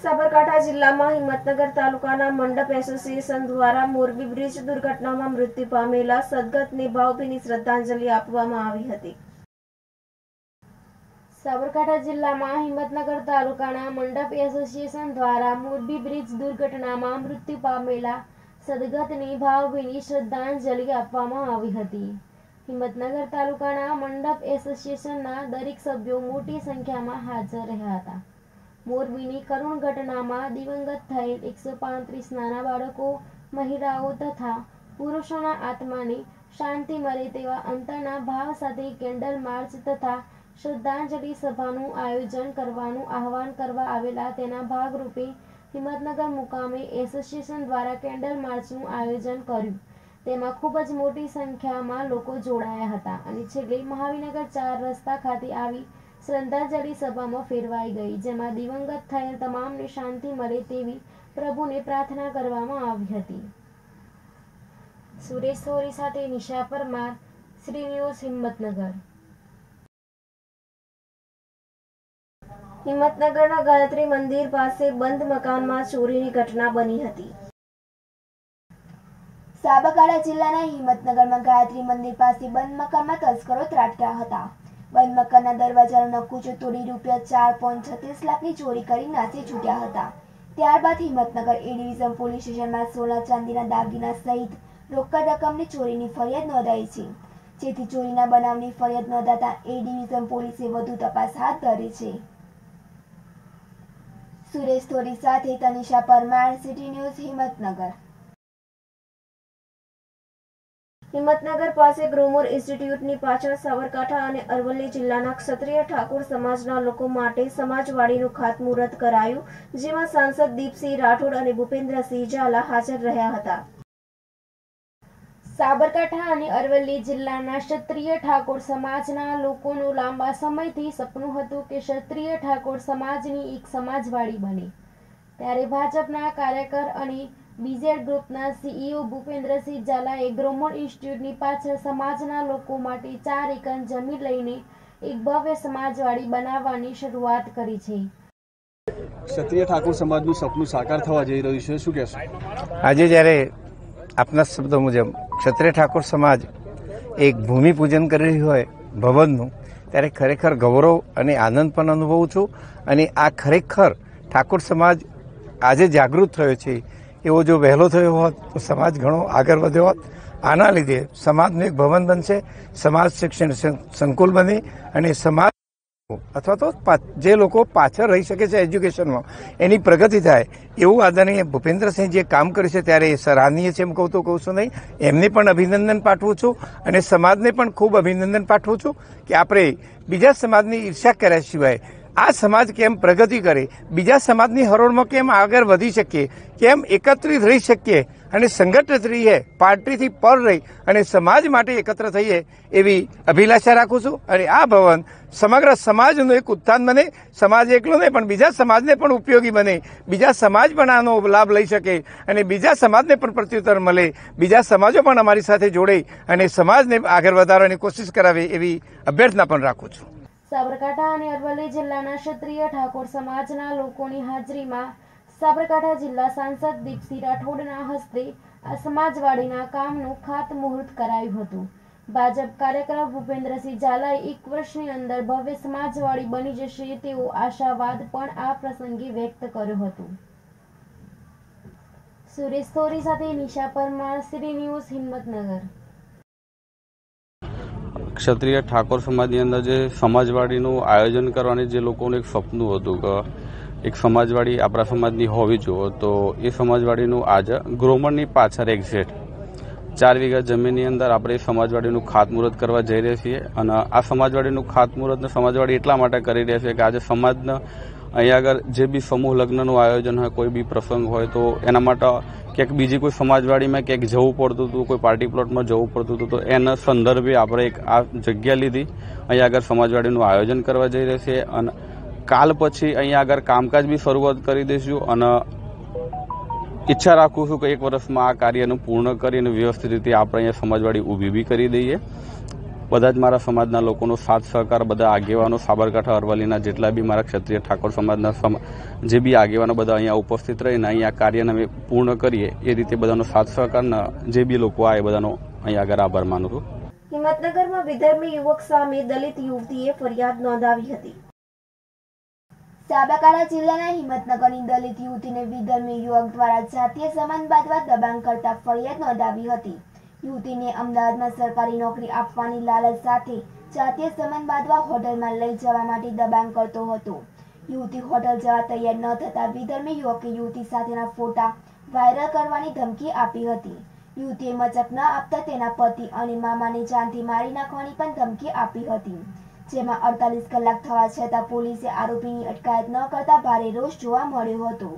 સાબરકાંઠા જિલ્લામાં હિંમતનગર તાલુકાના મંડપ એસોસિએશન દ્વારા મોરબી બ્રિજ દુર્ઘટનામાં મૃત્યુ પામેલા સદગતને ભાવભીની શ્રદ્ધાંજલિ આપવામાં આવી હતી। સાબરકાંઠા જિલ્લામાં હિંમતનગર તાલુકાના મંડપ એસોસિએશન દ્વારા મોરબી બ્રિજ દુર્ઘટનામાં મૃત્યુ પામેલા સદગતને ભાવભીની શ્રદ્ધાંજલિ આપવામાં આવી હતી। હિંમતનગર તાલુકાના મંડપ એસોસિએશનના દરેક સભ્યો મોટી સંખ્યામાં હાજર રહ્યા હતા। મોરબીની કરુણ ઘટનામાં દિવંગત થયેલ 135 નાના બાળકો, મહિલાઓ તથા પુરુષોના આત્માને શાંતિ મળે તેવા અંતરના ભાવ સાથે કેન્ડલ માર્ચ તથા શ્રદ્ધાંજલિ સભાનું આયોજન કરવાનું આહવાન કરવા આવેલા તેના ભાગરૂપે હિંમતનગર મુકામે એસોસિએશન દ્વારા કેન્ડલ માર્ચનું આયોજન કર્યું। તેમાં ખૂબ જ મોટી સંખ્યામાં લોકો જોડાયા હતા અને છેલ્લે મહાવીનગર 4 રસ્તા ખાતે આવી શ્રદ્ધાંજલિ સભામાં ફેરવાઈ ગઈ, જેમાં દિવંગત થયેલ તમામને શાંતિ મળે તેવી પ્રભુને પ્રાર્થના કરવામાં આવી હતી। સુરેશ સોરી સાથે નિશા પરમાર, શ્રી ન્યૂઝ હિંમતનગર। હિંમતનગરના ગાયત્રી મંદિર પાસે બંધ મકાનમાં ચોરીની ઘટના બની હતી। સાબરકાંઠા જિલ્લાના હિંમતનગરમાં ગાયત્રી મંદિર પાસે બંધ મકાનમાં તસ્કરો ત્રાટક્યા હતા। બંધ મકાનના દરવાજાનો નકુચો તોડી ₹4.36 લાખની ચોરી કરી નાસી છૂટ્યા હતા। ત્યારબાદ હિંમતનગર એ ડિવિઝન પોલીસ સ્ટેશનમાં સોના ચાંદીના દાગીના સહિત રોકડ રકમની ચોરીની ફરિયાદ નોંધાઈ છે, જેથી ચોરીના બનાવની ફરિયાદ નોંધાતા એ ડિવિઝન પોલીસે વધુ તપાસ હાથ ધરી છે। સુરેશ થોરી સાથે તનિષા પરમાર, સિટી ન્યૂઝ હિંમતનગર। હિંમતનગર પાસે ગ્રોમોર ઇન્સ્ટિટ્યૂટની પાછળ સાબરકાંઠા અને અરવલ્લી જિલ્લાના ક્ષત્રિય ઠાકોર સમાજના લોકો માટે સમાજવાડીનું ખાતમુહૂર્ત કરાયું, જેમાં સાંસદ દીપસિંહ રાઠોડ અને ભૂપેન્દ્રસિંહ ઝાલા હાજર રહ્યા હતા। સાબરકાંઠા અને અરવલ્લી જિલ્લાના ક્ષત્રિય ઠાકોર સમાજના લોકોનું લાંબા સમયથી સપનું હતું કે ક્ષત્રિય ઠાકોર સમાજની એક સમાજવાડી બને, ત્યારે ભાજપના કાર્યકર અને બીઝેડ ગ્રુપના સીઈઓ ભૂપેન્દ્રસિંહ ઝાલાએ ગ્રોમોર ઇન્સ્ટિટ્યૂટની પાછળ સમાજના લોકો માટે 4 એકર જમીન લઈને એક ભવ્ય સમાજવાડી બનાવવાની શરૂઆત કરી છે। ક્ષત્રિય ઠાકોર સમાજનું સપનું સાકાર થવા જઈ રહ્યું છે, શું કહેશો? આજે જ્યારે આપના શબ્દો મુજબ ક્ષત્રિય ઠાકોર સમાજ એક ભૂમિપૂજન કરી રહ્યું હોય ભવનનું, ત્યારે ખરેખર ગૌરવ અને આનંદ પણ અનુભવું છું। અને આ ખરેખર ઠાકોર સમાજ આજે જાગૃત થયો છે, એવો જો વહેલો થયો હોત તો સમાજ ઘણો આગળ વધ્યો હોત। આના લીધે સમાજનું એક ભવન બનશે, સમાજ શિક્ષણ સંકુલ બને અને સમાજ અથવા તો જે લોકો પાછળ રહી શકે છે એજ્યુકેશનમાં એની પ્રગતિ થાય, એવું આદરણીય ભૂપેન્દ્રસિંહ જે કામ કર્યું છે ત્યારે એ સરાહનીય છે એમ કહું તો કહું છું નહીં। એમને પણ અભિનંદન પાઠવું છું અને સમાજને પણ ખૂબ અભિનંદન પાઠવું છું કે આપણે બીજા સમાજની ઈર્ષ્યા કર્યા સિવાય આ સમાજ કેમ પ્રગતિ કરે, બીજા સમાજની હરોળમાં કેમ આગળ વધી શકીએ, કેમ એકત્રિત રહી શકીએ અને સંગઠિત રહીએ, પાર્ટીથી પર રહી અને સમાજ માટે એકત્ર થઈએ એવી અભિલાષા રાખું છું। અને આ ભવન સમગ્ર સમાજનું એક ઉત્થાન બને, સમાજ એકલો નહીં પણ બીજા સમાજને પણ ઉપયોગી બને, બીજા સમાજ પણ આનો લાભ લઈ શકે અને બીજા સમાજને પણ પ્રત્યુત્તર મળે, બીજા સમાજો પણ અમારી સાથે જોડે અને સમાજને આગળ વધારવાની કોશિશ કરાવે એવી અભ્યર્થના પણ રાખું છું। સાબરકાંઠા અને અરવલ્લી જિલ્લાના ક્ષત્રિય ઠાકોર સમાજના લોકોની હાજરીમાં સાબરકાંઠા જિલ્લા સાંસદ દીપસિંહ રાઠોડના હસ્તે આ સમાજવાડીના કામનું ખાતમુહૂર્ત કરાયું હતું। ભાજપ કાર્યકર ભૂપેન્દ્રસિંહ ઝાલાએ 1 વર્ષની અંદર ભવ્ય સમાજવાડી બની જશે તેવો આશાવાદ પણ આ પ્રસંગે વ્યક્ત કર્યો હતો। સુરેશ થોરી સાથે નિશા પરમાર, સિટી ન્યૂઝ હિંમતનગર। ક્ષત્રિય ઠાકોર સમાજની અંદર જે સમાજવાડીનું આયોજન કરવાની જે લોકોનું એક સપનું હતું કે એક સમાજવાડી આપણા સમાજની હોવી જોઈએ, તો એ સમાજવાડીનું આજે ગ્રોમરની પાછળ એક્ઝેક્ટ 4 વીઘા જમીનની અંદર આપણે સમાજવાડીનું ખાતમુહૂર્ત કરવા જઈ રહ્યા છીએ। અને આ સમાજવાડીનું ખાતમુહૂર્ત સમાજવાડી એટલા માટે કરી રહ્યા છે કે આજે સમાજના અહીંયા આગળ જે બી સમૂહ લગ્નનું આયોજન હોય, કોઈ બી પ્રસંગ હોય, તો એના માટે ક્યાંક બીજી કોઈ સમાજવાડીમાં ક્યાંક જવું પડતું હતું, કોઈ પાર્ટી પ્લોટમાં જવું પડતું હતું, તો એના સંદર્ભે આપણે એક આ જગ્યા લીધી, અહીંયા આગળ સમાજવાડીનું આયોજન કરવા જઈ રહ્યા છીએ। અને કાલ પછી અહીંયા આગળ કામકાજ બી શરૂઆત કરી દઈશું અને ઈચ્છા રાખું છું કે 1 વર્ષમાં આ કાર્યનું પૂર્ણ કરીને વ્યવસ્થિત રીતે આપણે અહીંયા સમાજવાડી ઊભી બી કરી દઈએ। બધા જ મારા સમાજના લોકોનો સાથ સહકાર, બધા આગેવાનો, સાબરકાંઠા અરવલ્લીના જેટલા બી મારા ક્ષત્રિય ઠાકોર સમાજના જે બી આગેવાનો બધા અહીંયા ઉપસ્થિત રહીને અહીંયા કાર્યને અમે પૂર્ણ કરીએ એ રીતે બધાનો સાથ સહકારના જે બી લોકો આવે બધાનો અહીંયા આગળ આભાર માનું છું. હિંમતનગરમાં વિધર્મી યુવક સામે દલિત યુવતીએ ફરિયાદ નોંધાવી હતી. સાબરકાંઠા જિલ્લાના હિંમતનગરની દલિત યુવતીને વિધર્મી યુવક દ્વારા જાતીય સમાન બાંધવા દબાણ કરતા ફરિયાદ નોંધાવી હતી. યુવતીને અમદાવાદમાં સરકારી નોકરી આપવાની લાલચ સાથે જાતીય સમાન બાંધવા હોટલમાં લઈ જવા માટે દબાણ કરતો હતો. યુવતી હોટલ જવા તૈયાર ન થતા વિધર્મી યુવકે યુવતી સાથેના ફોટા વાયરલ કરવાની ધમકી આપી હતી. યુવતીએ મચક ન આપતા તેના પતિ અને મામાને જાનથી મારી નાખવાની પણ ધમકી આપી હતી, જેમાં 48 કલાક થવા છતાં પોલીસે આરોપીની અટકાયત ન કરતા ભારે રોષ જોવા મળ્યો હતો.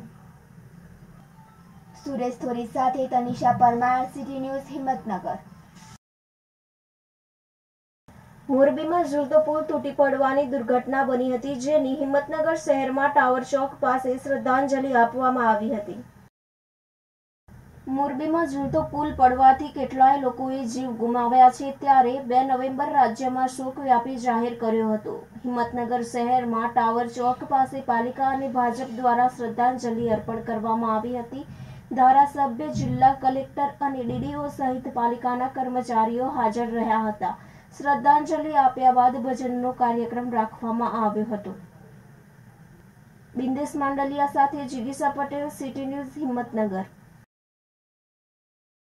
સુરેશ થોરી સાથે તનિષા પરમાર, સિટી ન્યૂઝ, હિંમતનગર. મોરબીમાં ઝૂલતો પુલ તૂટી પડવાની દુર્ઘટના બની હતી, જેની હિંમતનગર શહેરમાં ટાવર ચોક પાસે શ્રદ્ધાંજલિ આપવામાં આવી હતી. મોરબીમાં ઝૂલતો પુલ પડવાથી કેટલાય લોકોએ જીવ ગુમાવ્યા છે, ત્યારે 2 નવેમ્બર રાજ્યમાં શોક વ્યાપી જાહેર કર્યો હતો. હિંમતનગર શહેરમાં ટાવર ચોક પાસે પાલિકા અને ભાજપ દ્વારા શ્રદ્ધાંજલિ અર્પણ કરવામાં આવી હતી. ધારાસભ્ય, જિલ્લા કલેક્ટર અને ડીડીઓ સહિત પાલિકાના કર્મચારીઓ હાજર રહ્યા હતા. શ્રદ્ધાંજલિ આપ્યા બાદ ભજનનો કાર્યક્રમ રાખવામાં આવ્યો હતો. બિંદેશ માંડલિયા સાથે જીગીસા પટેલ, સિટી ન્યૂઝ, હિંમતનગર.